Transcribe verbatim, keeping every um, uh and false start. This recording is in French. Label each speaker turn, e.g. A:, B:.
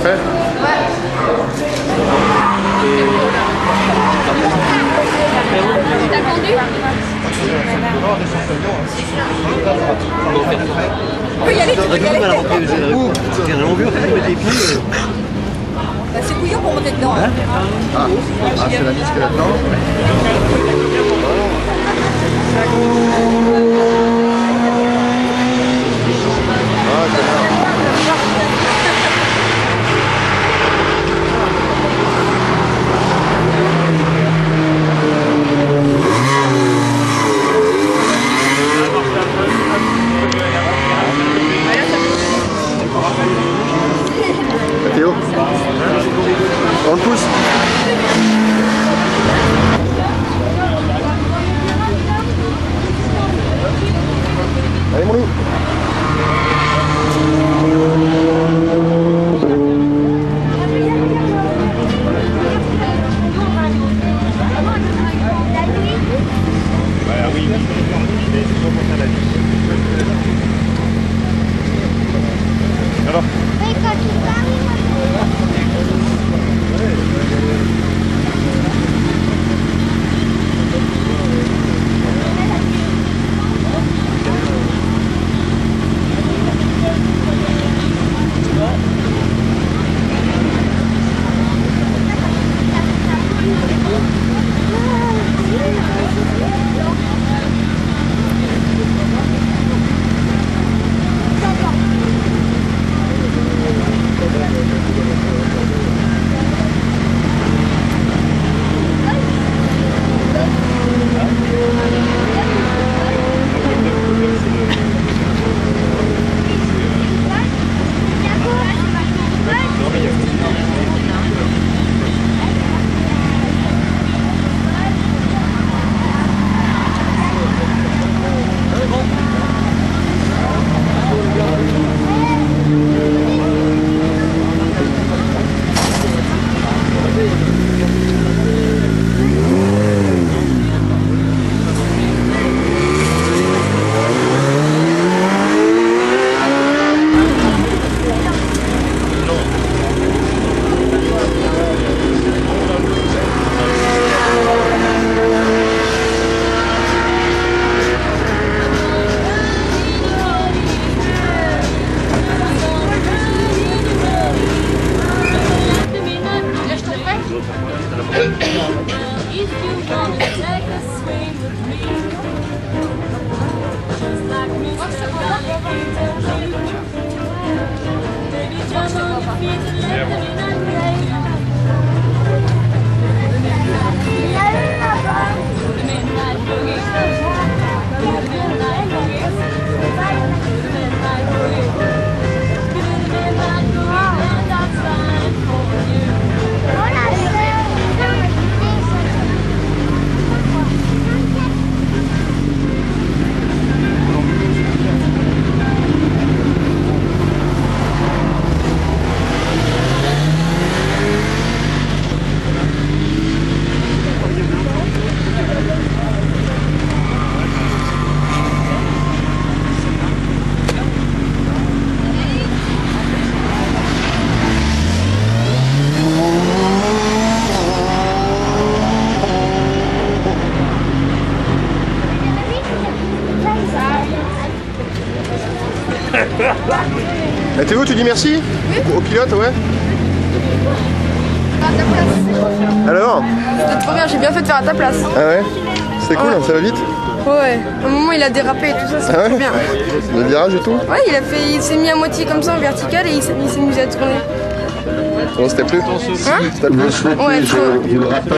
A: fait?
B: Ouais. T'as conduit? On peut y aller, tu peux y aller. Bah, c'est bouillant pour monter dedans. Hein.
A: Ah, ah c'est la mise qu'il y a là-dedans. Théo, on le pousse. Allez mon loup. Alors Eh, Théo, tu dis merci? Oui. Au, au pilote, ouais.
B: À ta place.
A: Alors?
B: C'était trop bien, j'ai bien fait de faire à ta place.
A: Ah ouais? C'est cool, ouais. Ça va vite?
B: Ouais, à un moment il a dérapé et tout ça, c'était
A: ah ouais
B: trop bien.
A: Le virage et tout?
B: Ouais, il a fait, il s'est mis à moitié comme ça en vertical et il s'est mis à tourner.
A: Bon, c'était plus?
B: Hein?
A: C'était plus?
B: Ouais, trop.